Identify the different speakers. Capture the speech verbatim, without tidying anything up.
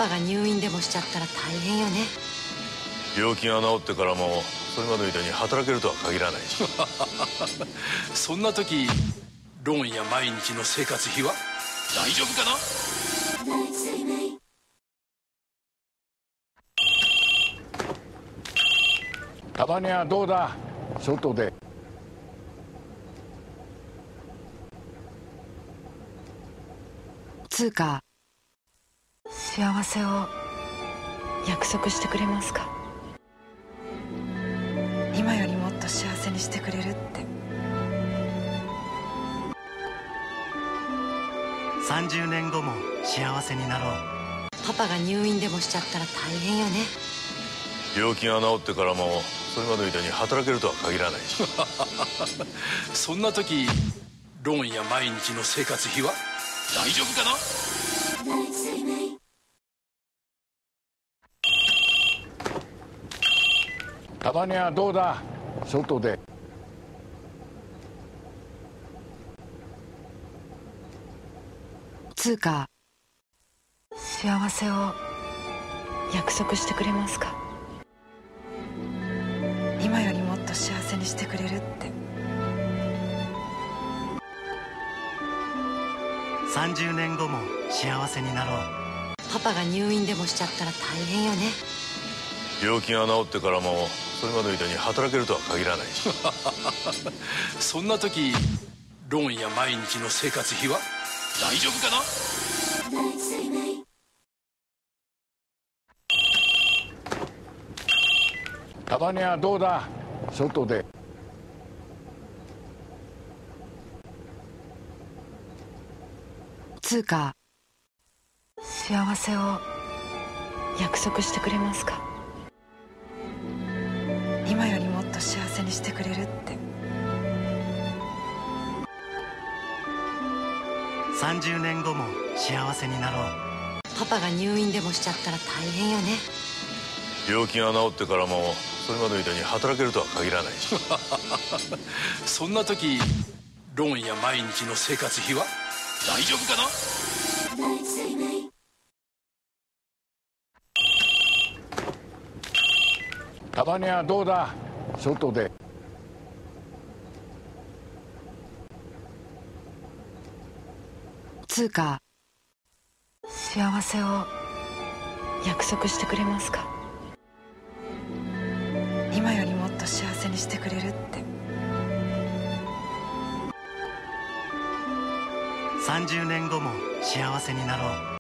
Speaker 1: パが入院でもしちゃったら大変よね。
Speaker 2: 病気が治ってからもそれまでみたいに働けるとは限らないし
Speaker 3: そんな時ローンや毎日の生活費は大丈夫かな。
Speaker 4: たまにはどうだ、外で。
Speaker 1: つうか幸せを約束してくれますか。今よりもっと幸せにしてくれるって。
Speaker 5: さんじゅうねんごも幸せになろう。
Speaker 1: パパが入院でもしちゃったら大変よね。
Speaker 2: 病気が治ってからもそれまでみたいに働けるとは限らないし
Speaker 3: そんな時ローンや毎日の生活費は大丈夫かな。
Speaker 4: たまにはどうだ、外で。
Speaker 1: つうか幸せを約束してくれますか。今よりもっと幸せにしてくれるって。
Speaker 5: さんじゅうねんごも幸せになろう。
Speaker 1: パパが入院でもしちゃったら大変よね。
Speaker 2: 病気が治ってからもそれまでみたいに働けるとは限らないし
Speaker 3: そんな時ローンや毎日の生活費は大丈夫かな。
Speaker 4: たまにはどうだ、外で。
Speaker 1: つうか幸せを約束してくれますか。今よりもっと幸せにしてくれるって。
Speaker 5: さんじゅうねんごも幸せになろう。
Speaker 1: パパが入院でもしちゃったら大変よね。
Speaker 2: 病気が治ってからもそれまでみたいに働けるとは限らないし
Speaker 3: そんな時ローンや毎日の生活費は大丈夫かな。
Speaker 4: たまにはどうだ、外で。
Speaker 1: つうか幸せを約束してくれますか。今よりもっと幸せにしてくれるって。
Speaker 5: さんじゅうねんごも幸せになろう。